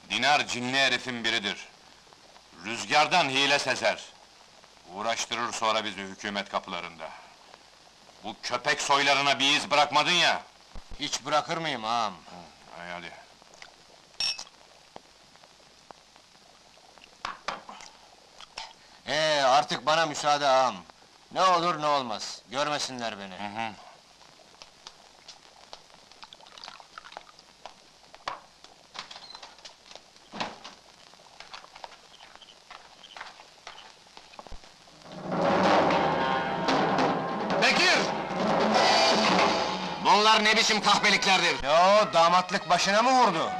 Dinar cinli herifin biridir. Rüzgardan hile sezer. Uğraştırır sonra bizi hükümet kapılarında. Bu köpek soylarına bir iz bırakmadın ya! Hiç bırakır mıyım ağam? Hay hadi. Artık bana müsaade ağam. Ne olur ne olmaz, görmesinler beni. Hı. Bekir! Bunlar ne biçim kahpeliklerdir? Ne o, damatlık başına mı vurdu?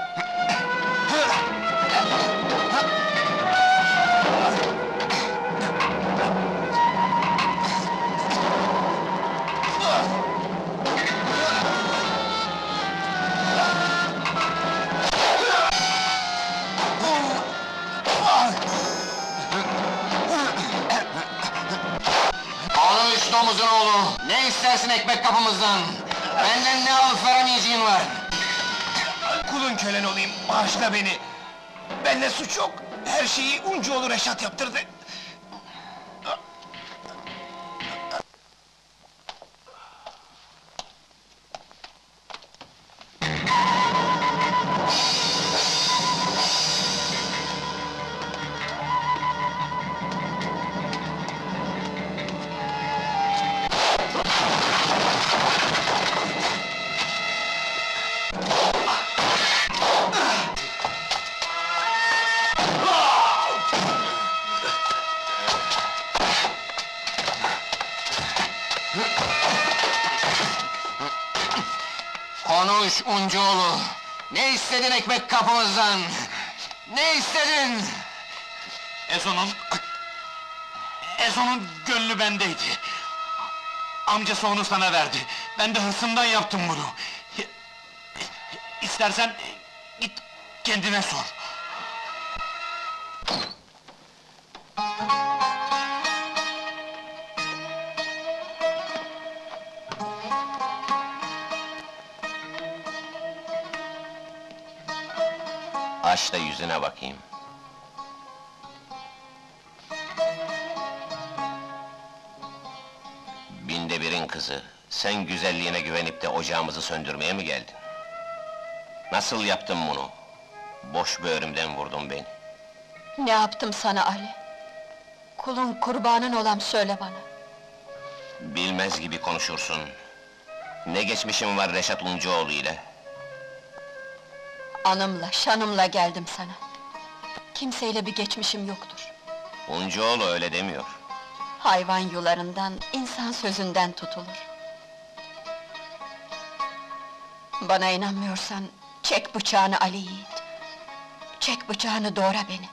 Konuş domuzun oğlu! Ne istersin ekmek kapımızdan? Benden ne alıp veremeyeceğin var? Kulun kölen olayım, bağışla beni! Bende suç yok, her şeyi Uncuoğlu Reşat yaptırdı! Konuş Uncuoğlu! Ne istedin ekmek kapımızdan? Ne istedin? Ezo'nun gönlü bendeydi. Amcası onu sana verdi. Ben de hırsımdan yaptım bunu. İstersen git kendine sor. Aç da yüzüne bakayım. Binde birin kızı, sen güzelliğine güvenip de ocağımızı söndürmeye mi geldin? Nasıl yaptın bunu? Boş böğrümden vurdun beni. Ne yaptım sana Ali? Kulun kurbanın olam, söyle bana. Bilmez gibi konuşursun. Ne geçmişim var Reşat Uncuoğlu ile? Anımla, şanımla geldim sana. Kimseyle bir geçmişim yoktur. Uncuoğlu öyle demiyor. Hayvan yularından, insan sözünden tutulur. Bana inanmıyorsan, çek bıçağını Ali Yiğit. Çek bıçağını, doğra beni.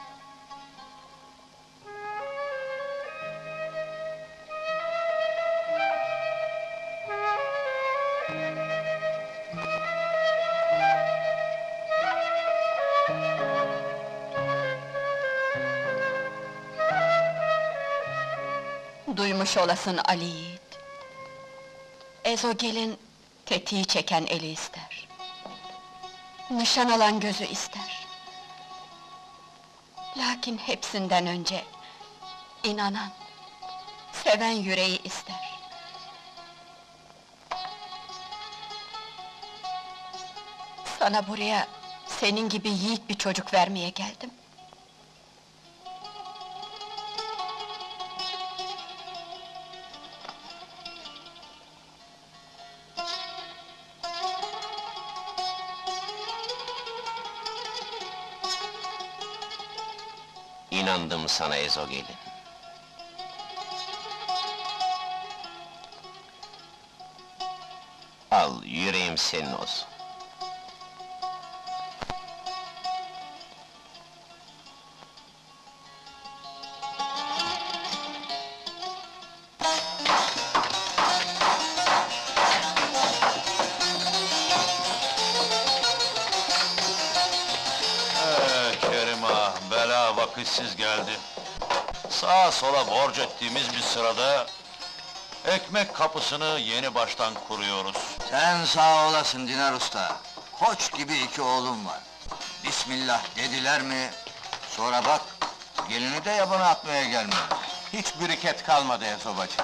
Duymuş olasın Ali Yiğit. Ezo gelin, tetiği çeken eli ister. Nişan alan gözü ister. Lakin hepsinden önce, inanan, seven yüreği ister. Sana buraya, senin gibi yiğit bir çocuk vermeye geldim. İnandım sana Ezo gelin. Al, yüreğim senin olsun. Kerim ağa, bela vakitsiz geldi. Sağa sola borç ettiğimiz bir sırada... ...ekmek kapısını yeni baştan kuruyoruz. Sen sağ olasın Dinar Usta. Koç gibi iki oğlum var. Bismillah dediler mi? Sonra bak, gelini de yabana atmaya gelmiyor. Hiç biriket kalmadı Esobacı.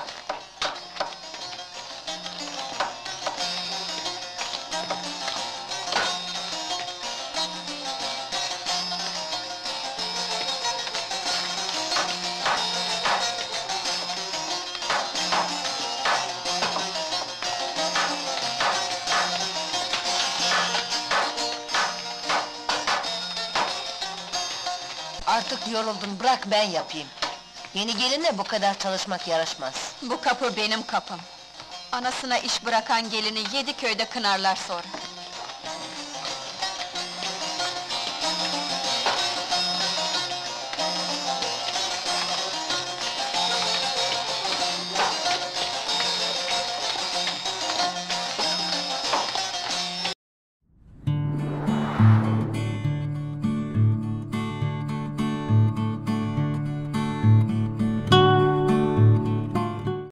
Artık yoruldun, bırak ben yapayım. Yeni gelinle bu kadar çalışmak yaraşmaz. Bu kapı benim kapım. Anasına iş bırakan gelini 7 köyde kınarlar sonra.